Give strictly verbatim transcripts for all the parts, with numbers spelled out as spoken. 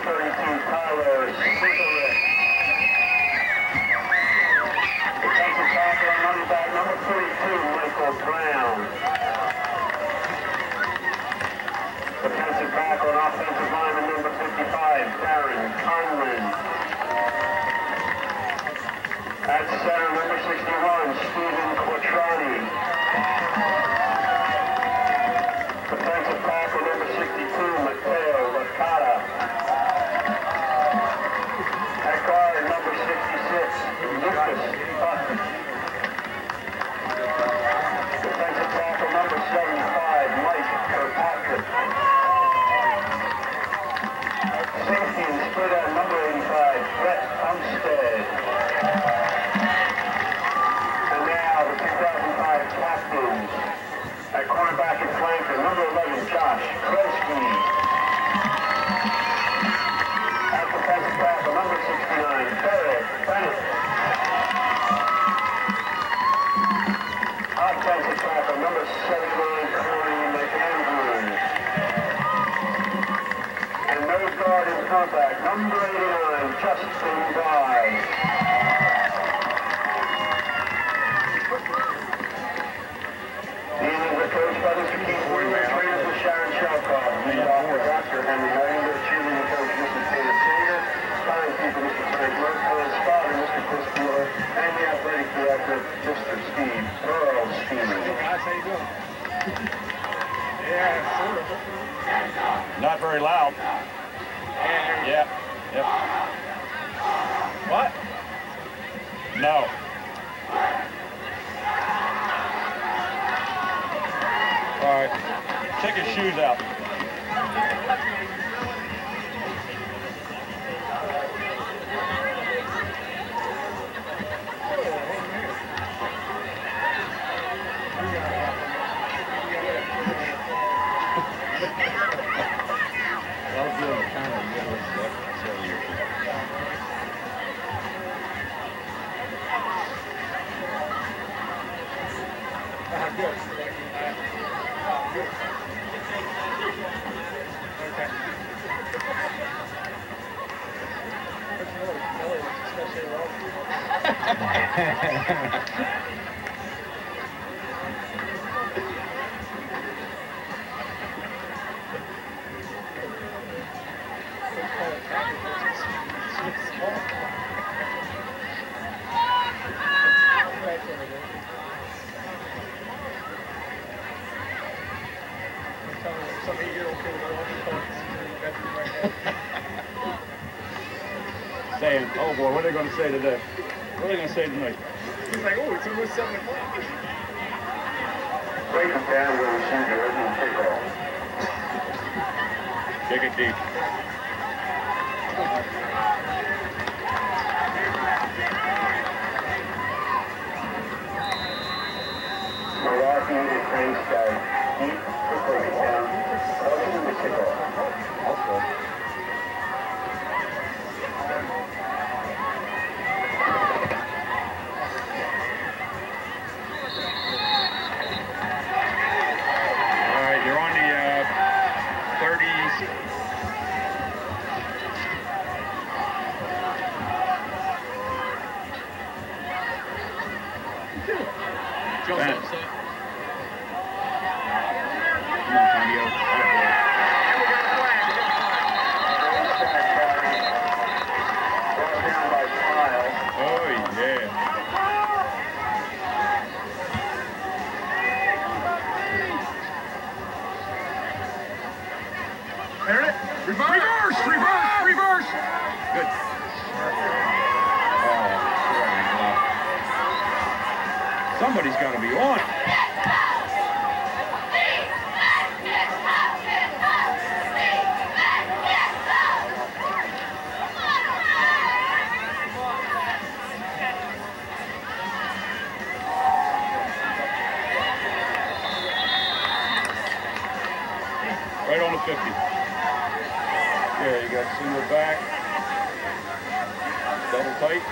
thirty-two, Tyler Sikorek. Defensive tackle on running back number forty-two, Michael Brown. Defensive tackle on offensive lineman number fifty-five, Darren Conlon. At center, number sixty-one, Stephen Quattroni. Defensive tackle number sixty-two, Mateo Licata. At guard, number sixty-six, Lucas Button. Defensive tackle number seventy-five, Mike Kirkpatrick. Safety and split end number eighty-five, Brett Umstead. And now the two thousand five captains. At cornerback and flanker, number eleven, Josh Kresge. At defensive tackle, number sixty-nine, Derek Bennett. Offensive tackle, number seventy-nine, Corey McAndrews. And nose guard and fullback, number eighty-nine, Justin Guy. Coached by Mister Keith Warner, trainers with Sharon Shelkoff, lead author Doctor Henry Langer, cheerleading coach Missus Dana Singer, timekeeper Mister Frank Merkel, spotter Mister Chris Bueller, and the athletic director Mister Steve Earl Stevens. Hey guys, how you doing? Yeah, sort of. Not very loud. Yeah. Yep. What? No. All right, take his shoes out. Some eight-year-old kid with all these cards right now. Saying, oh boy, what are they going to say today? What are they going to say tonight? He's like, oh, it's almost seven o'clock. Break it down where we see the opening kickoff. Kick it deep. Milwaukee is based out deep to break it down. Opening the kickoff. Also. Somebody's got to be on it. Right on the fifty. There, you got single back. Double tight.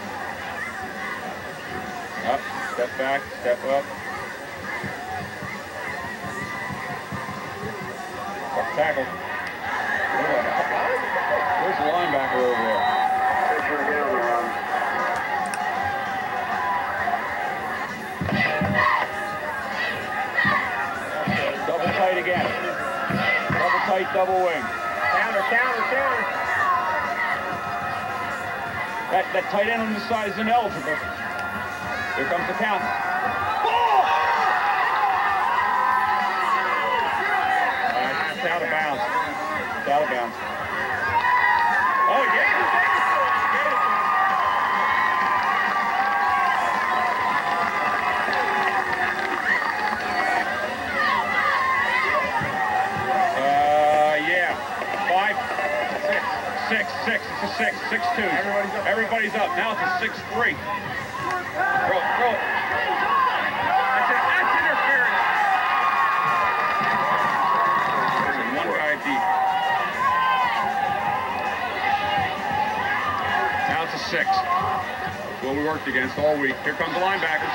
Up, step back, step up. Tackle. Where's the linebacker over there? Picture down the run. Double tight again. Double tight, double wing. Counter, counter, counter. That, that tight end on this side is ineligible. Here comes the count. It's out of bounds. It's out of bounds. Oh, yeah. Uh, yeah. Five. Six. Six. It's a six. Six two. Everybody's up. Everybody's up. Now it's a six three. Throw it. Throw it. That's it. That's interference. One guy deep. Now it's a six. That's what we worked against all week. Here comes the linebackers.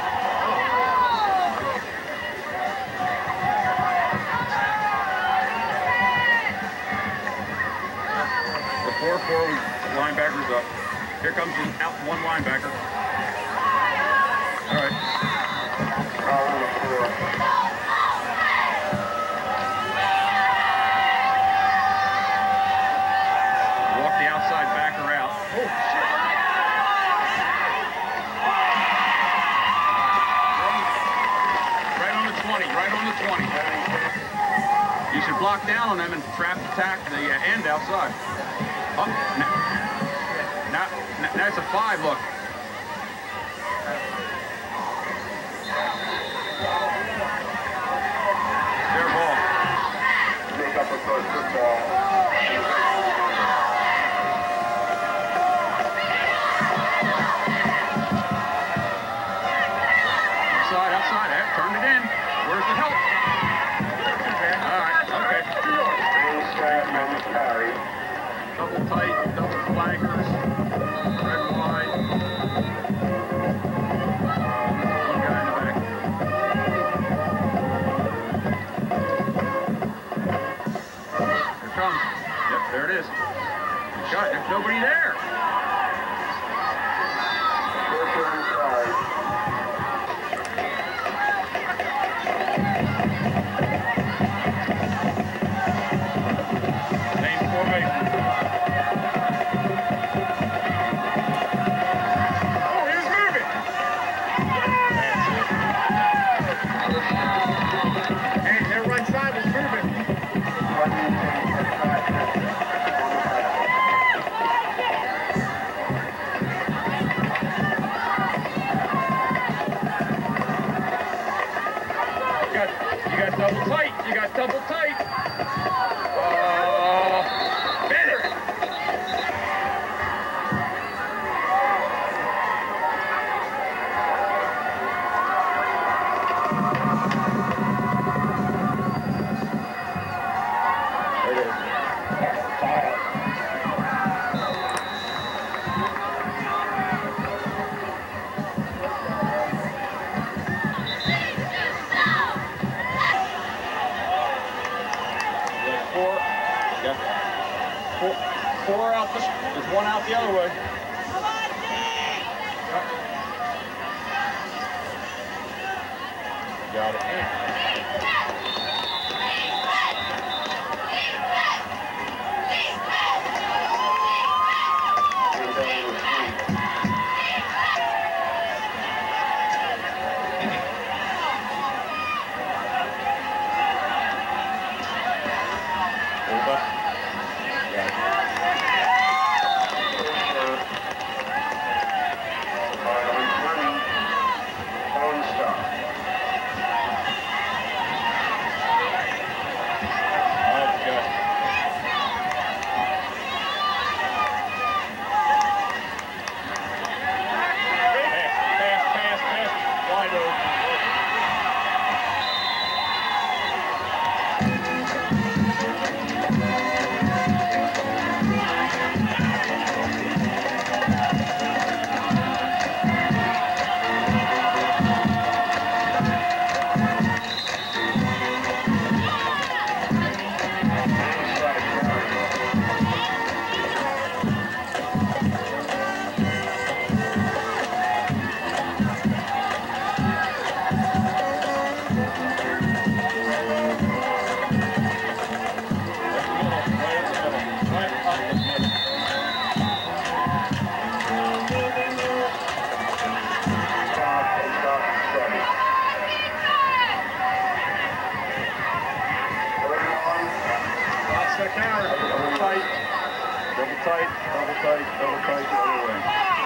The four four linebackers up. Here comes the out one linebacker. All right. Call on the four. Walk the outside backer out. Oh, shit. Right on the twenty, right on the twenty. You should block down on them and trap attack the uh, end outside. Oh, now, now, now, that's a five, look. Fair ball. Make up a first football. Outside, outside, eh? Turned it in. Where's the help? All right, okay. And strap on the carry. Double tight, double flankers, red wide. One guy in the back. Here it comes. Yep, there it is. God, there's nobody there. First inside. Same formation. Oh, he was moving. Hey, their right side was moving. One attack. You got, you got double tight. You got double tight. Uh, Bennett. There it is. Four. Yep. Four, four out this. There's one out the other way. Yep. Got it. And down the street. Hold up. Got it. On stop. Double tight, double tight, double tight the other way.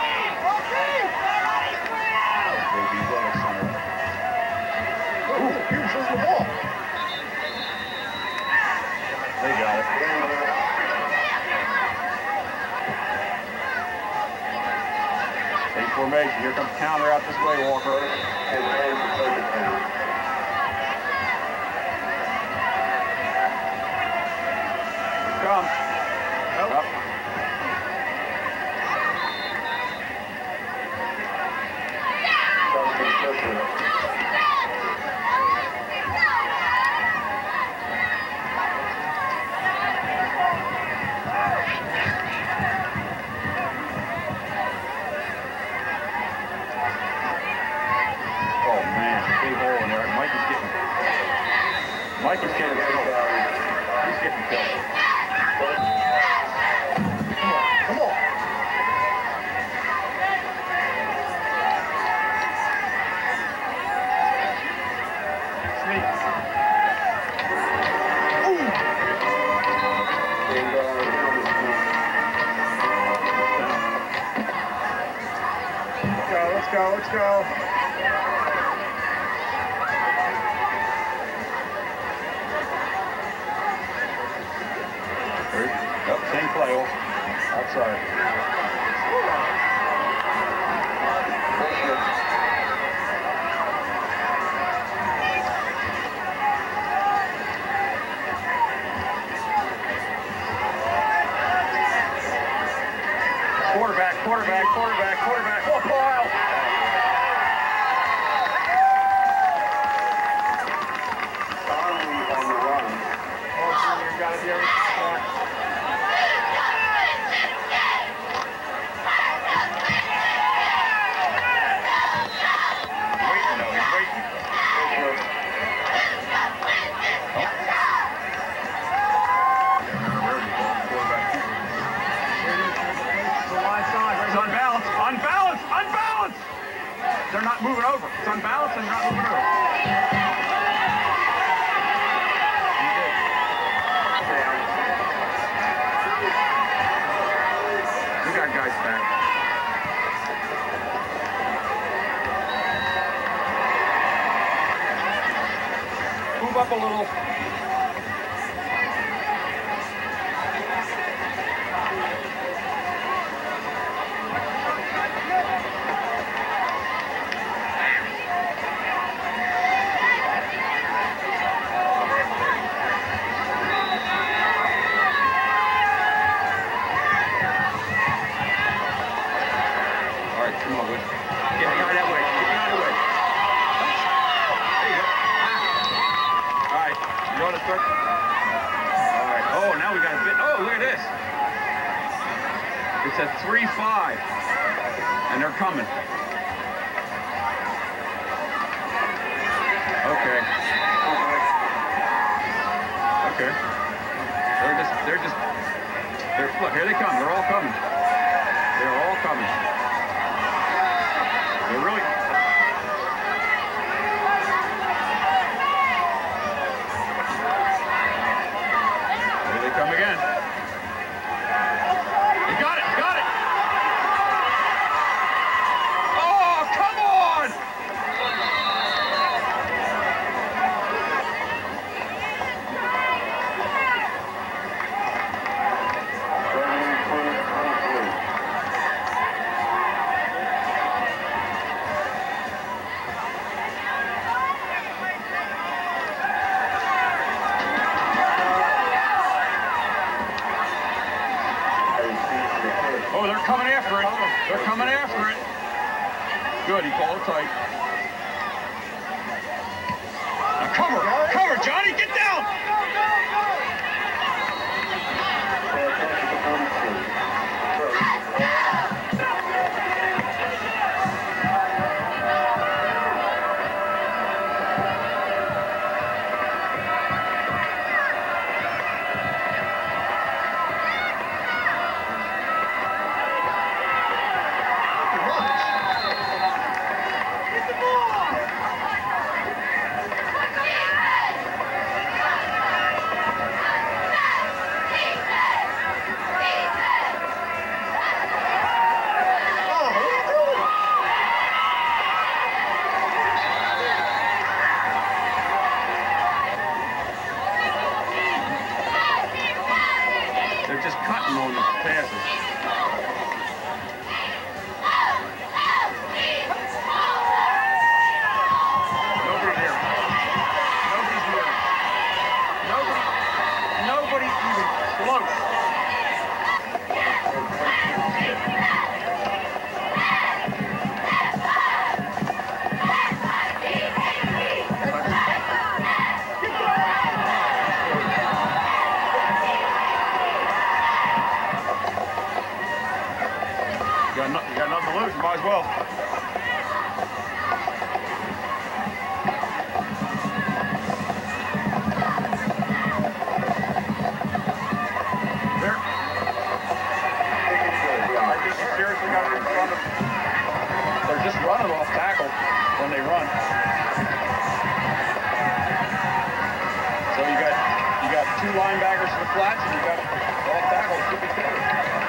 Baby, well center. Ooh, here's the ball. They got it. Same formation. Here comes counter out this way, Walker. Come. Nope. Up. Oh man, big hole in there. Mike is getting. Mike is getting killed. He's getting killed. Come on. Sneak. Ooh. Let's go, let's go, let's go. Yep, same play. Outside. Quarterback, quarterback, quarterback, quarterback. Oh, pile. On the run. Oh, Junior, you gotta be able to stop. Waiting though, he's waiting. It's unbalanced, unbalanced, unbalanced! They're not moving over. It's unbalanced and they're not moving over. We got guys back. Move up a little. All right, come on, Wood. Get the guy that way. Get the guy that way. There you go. All right, you want to start? All right. Oh, now we got a bit. Oh, look at this. It's a three five, and they're coming. Okay. Okay. They're just, they're just, they're, look, here they come. They're all coming. They're all coming. They're really... Here they come again. You got it, got it! Oh, come on! Oh, they're coming after it. They're coming after it. Good, he called it tight. Now cover, cover, Johnny, get down! him on the passes. Nobody here. Nobody's here. Nobody. Nobody even close. You got, no, you got nothing to lose, you might as well. There. I think you seriously got it in front of them. They're just running off tackle when they run. So you got you got two linebackers to the flats and you got off tackle to be carried.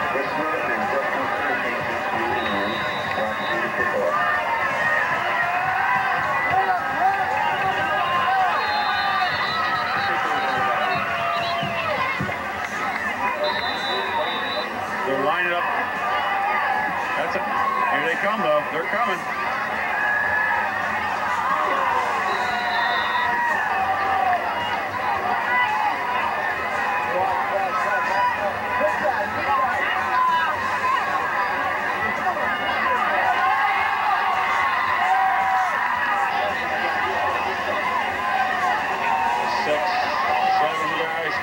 They're lining up. That's it. Here they come, though. They're coming. Six, seven guys.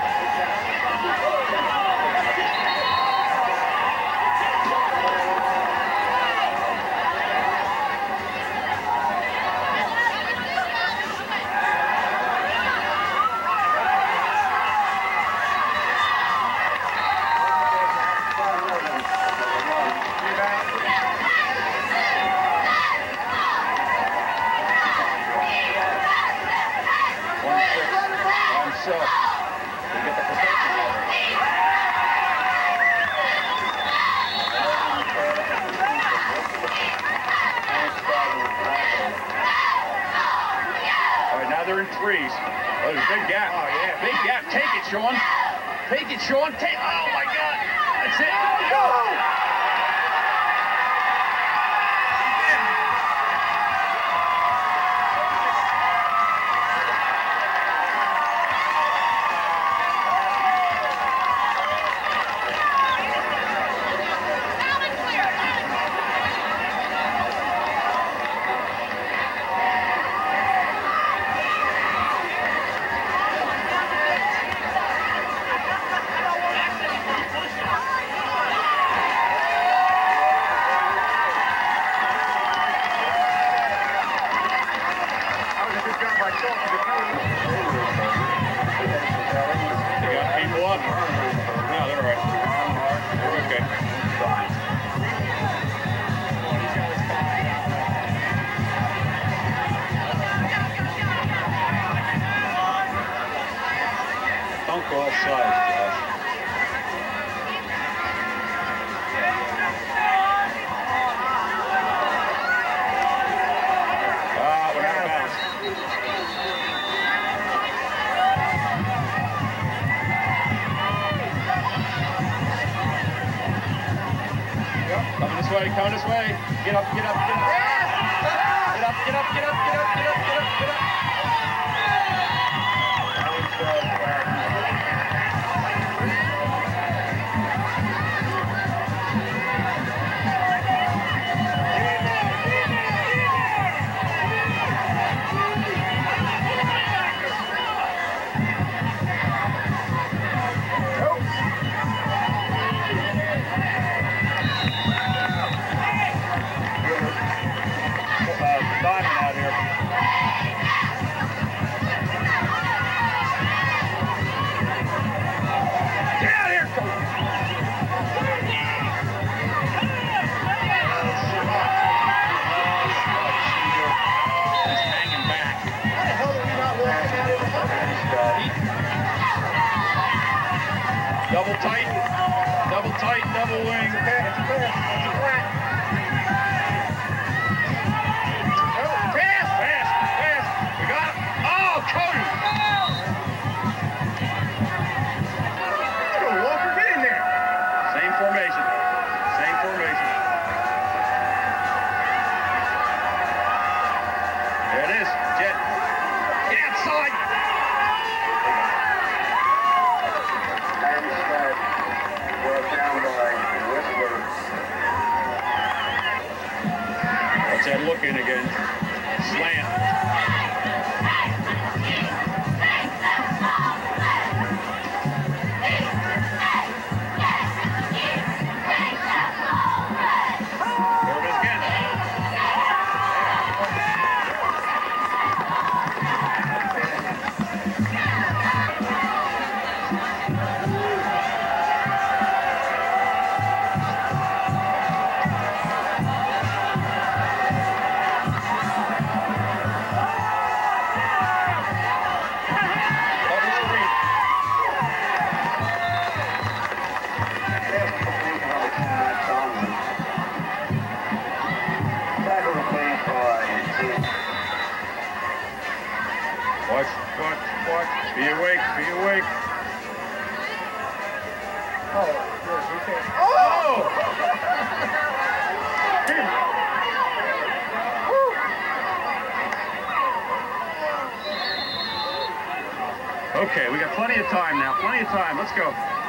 So, you get the protection. All right, now they're in threes. Oh, there's a big gap. Oh, yeah. Big gap. Take it, Sean. Take it, Sean. Take. Oh, my God. That's it. Go! They got people up. No, they're all right. They're okay. Dunk offside, Josh. Ah, we're out of bounds. Coming this way, coming this way. Get up, get up, get up. Get up, get up, get up, get up, get up, get up, get up. Diamond out here. Get out of here, coach! He's hanging back. How the hell are we not walking out of the fucking Double tight, double tight, double wing. It's a pass, it's a pass, it's a flat. Pass, pass, pass. We got it. Oh, Cody. Walker, get in there. Mark. Be awake, be awake. Oh, yes, you can. Oh! Okay, we got plenty of time now. Plenty of time. Let's go.